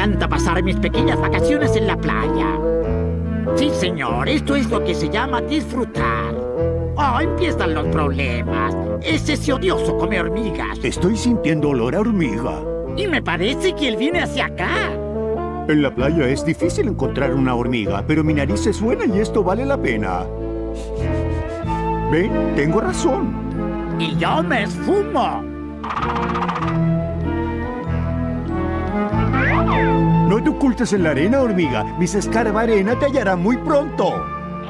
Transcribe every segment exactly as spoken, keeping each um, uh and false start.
encanta pasar mis pequeñas vacaciones en la playa. Sí, señor, esto es lo que se llama disfrutar. Oh, empiezan los problemas. Es ese odioso come hormigas. Estoy sintiendo olor a hormiga. Y me parece que él viene hacia acá. En la playa es difícil encontrar una hormiga, pero mi nariz es buena y esto vale la pena. ¿Ven? Tengo razón. Y yo me esfumo. No te ocultes en la arena, hormiga. Miss Escarbarena te hallará muy pronto.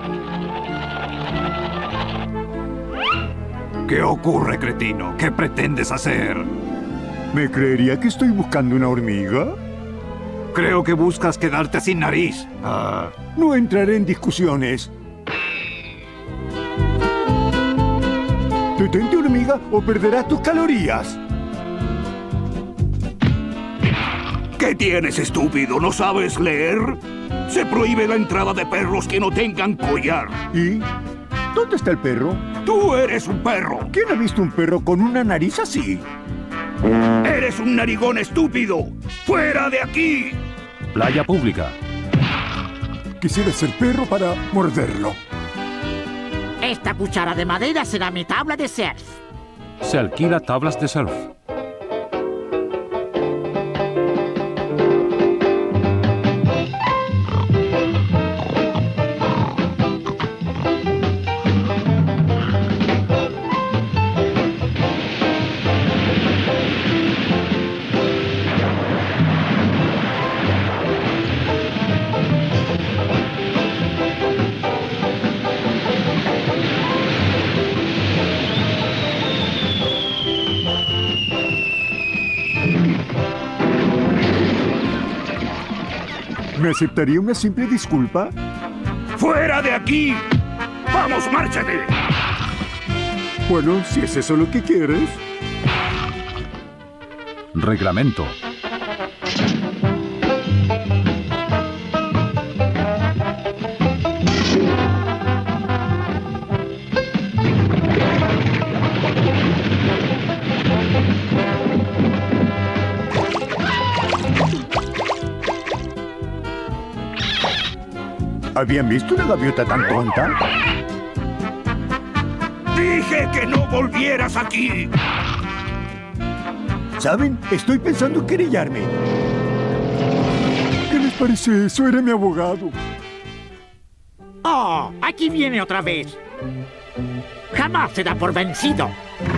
¿Qué ocurre, cretino? ¿Qué pretendes hacer? ¿Me creería que estoy buscando una hormiga? Creo que buscas quedarte sin nariz. Ah. No entraré en discusiones. Detente, hormiga, o perderás tus calorías. ¿Qué tienes, estúpido? ¿No sabes leer? Se prohíbe la entrada de perros que no tengan collar. ¿Y dónde está el perro? ¡Tú eres un perro! ¿Quién ha visto un perro con una nariz así? ¡Eres un narigón estúpido! ¡Fuera de aquí! Playa pública. Quisiera ser perro para morderlo. Esta cuchara de madera será mi tabla de surf. Se alquila tablas de surf. ¿Me aceptaría una simple disculpa? ¡Fuera de aquí! ¡Vamos, márchate! Bueno, si es eso lo que quieres. Reglamento. ¿Habían visto una gaviota tan tonta? ¡Dije que no volvieras aquí! ¿Saben? Estoy pensando en querellarme. ¿Qué les parece eso? Era mi abogado. Oh, aquí viene otra vez. Jamás se da por vencido.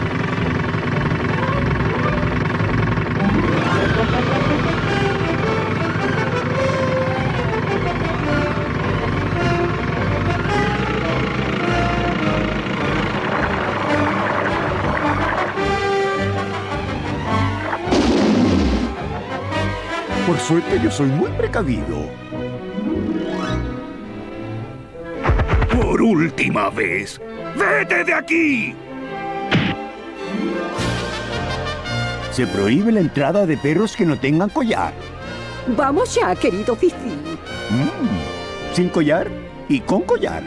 Por suerte, yo soy muy precavido. Por última vez, ¡vete de aquí! Se prohíbe la entrada de perros que no tengan collar. Vamos ya, querido Fifi. Mm, sin collar y con collar.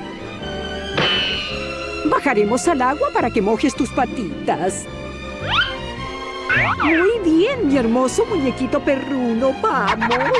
Bajaremos al agua para que mojes tus patitas. Muy bien, mi hermoso muñequito perruno. ¡Vamos!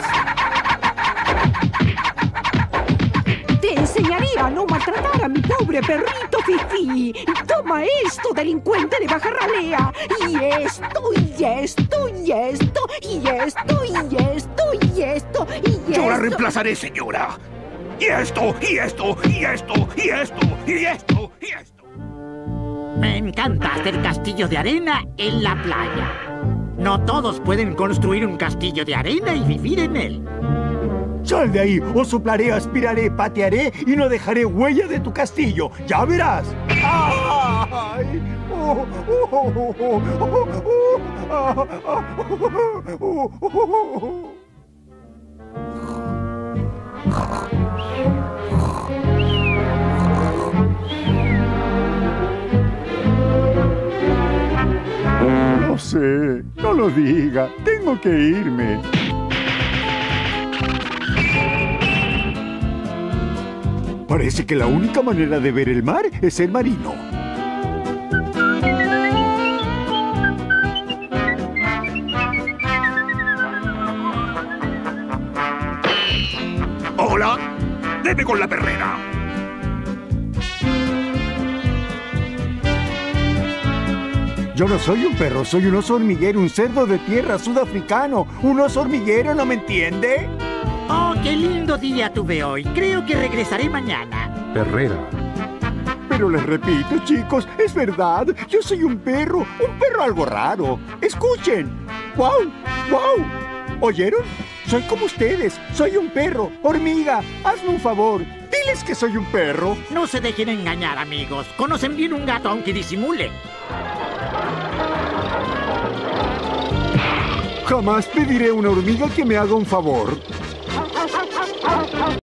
Te enseñaré a no maltratar a mi pobre perrito Fifi. Toma esto, delincuente de baja ralea. Y esto, y esto, y esto, y esto, y esto, y esto, y esto. Yo la reemplazaré, señora. Y esto, y esto, y esto, y esto, y esto, y esto. Me encanta hacer castillos de arena en la playa. No todos pueden construir un castillo de arena y vivir en él. ¡Sal de ahí! O soplaré, aspiraré, patearé y no dejaré huella de tu castillo. ¡Ya verás! ¡Ay! Oh, oh, oh, oh, oh, oh, ah, ah, oh, oh, oh. No sé, no lo diga. Tengo que irme. Parece que la única manera de ver el mar es ser marino. ¡Vete con la perrera! Yo no soy un perro, soy un oso hormiguero, un cerdo de tierra sudafricano. ¿Un oso hormiguero, no me entiende? Oh, qué lindo día tuve hoy. Creo que regresaré mañana. Perrera. Pero les repito, chicos, es verdad. Yo soy un perro, un perro algo raro. Escuchen. ¡Wow! ¡Wow! ¿Oyeron? Soy como ustedes. Soy un perro. Hormiga, hazme un favor. Diles que soy un perro. No se dejen engañar, amigos. Conocen bien un gato aunque disimulen. Jamás pediré a una hormiga que me haga un favor.